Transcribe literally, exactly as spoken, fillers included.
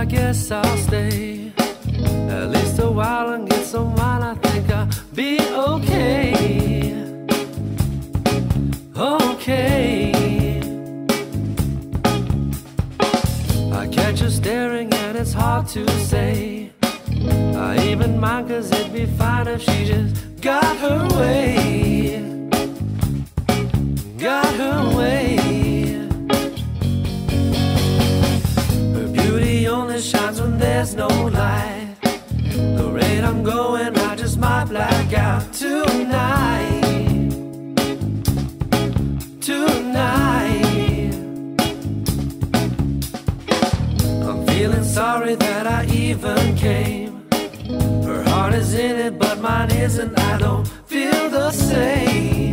guess I'll stay at least a while and get some wine. I think I'll be okay. Okay. I catch her staring and it's hard to say. I even mind, cause it'd be fine if she just got her way. Got her way. Her beauty only shines when there's no light. The rate I'm going, I just might black out tonight. Tonight. I'm feeling sorry that I even came. Her heart is in it, but mine isn't. I don't feel the same.